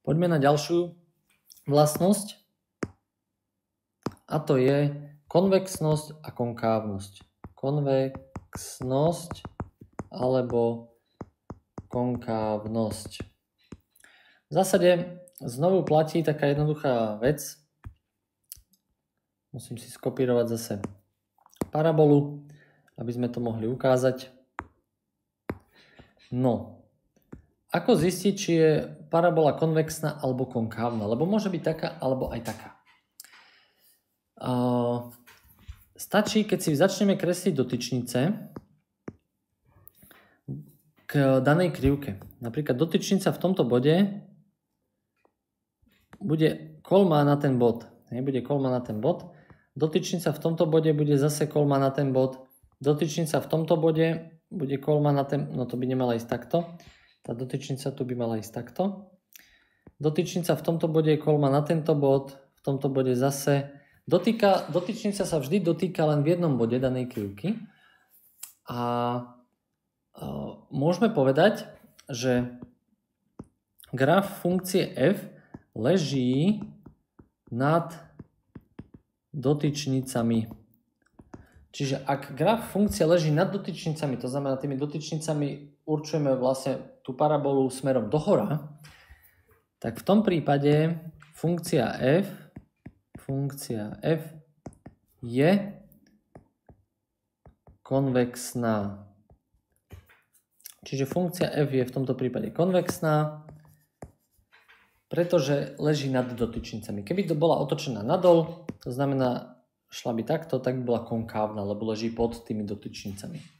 Poďme na ďalšiu vlastnosť a to je konvexnosť a konkávnosť. Konvexnosť alebo konkávnosť. V zásade znovu platí taká jednoduchá vec. Musím si skopírovať zase parabolu, aby sme to mohli ukázať. No, ako zistiť, či je parabola konvexná alebo konkávna? Lebo môže byť taká, alebo aj taká. Stačí, keď si začneme kresliť dotyčnice k danej krivke. Napríklad dotyčnica v tomto bode bude kolmá na ten bod. Bude kolmá na ten bod. Dotyčnica v tomto bode bude zase kolmá na ten bod. Dotyčnica v tomto bode bude kolmá na ten... No to by nemala ísť takto. Tá dotyčnica tu by mala ísť takto. Dotyčnica v tomto bode je kolmá na tento bod. V tomto bode zase... Dotyčnica sa vždy dotýka len v jednom bode danej krivky. A môžeme povedať, že graf funkcie f leží nad dotyčnicami. Čiže ak graf funkcie leží nad dotyčnicami, to znamená tými dotyčnicami určujeme vlastne tú parabolu smerom dohora, tak v tom prípade funkcia f je konvexná. Čiže funkcia f je v tomto prípade konvexná, pretože leží nad dotyčnicami. Keby to bola otočená nadol, to znamená šla by takto, tak by bola konkávna, lebo leží pod tými dotyčnicami.